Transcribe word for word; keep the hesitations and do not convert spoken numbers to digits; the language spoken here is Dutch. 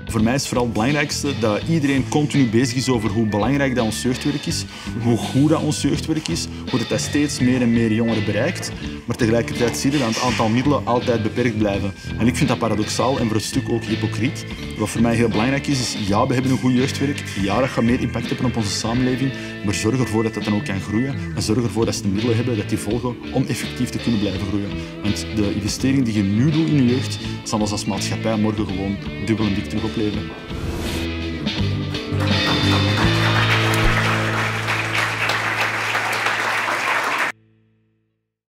Voor mij is vooral het belangrijkste dat iedereen continu bezig is over hoe belangrijk dat ons jeugdwerk is, hoe goed dat ons jeugdwerk is, hoe dat steeds meer en meer jongeren bereikt. Maar tegelijkertijd zie je dat het aantal middelen altijd beperkt blijven. En ik vind dat paradoxaal en voor een stuk ook hypocriet. Wat voor mij heel belangrijk is, is ja, we hebben een goed jeugdwerk. Ja, dat gaat meer impact hebben op onze samenleving. Maar zorg ervoor dat dat dan ook kan groeien. En zorg ervoor dat ze de middelen hebben, dat die volgen om effectief te kunnen blijven groeien. Want de investering die je nu doet in je jeugd, zal ons als maatschappij morgen gewoon dubbel en dik terug opleveren.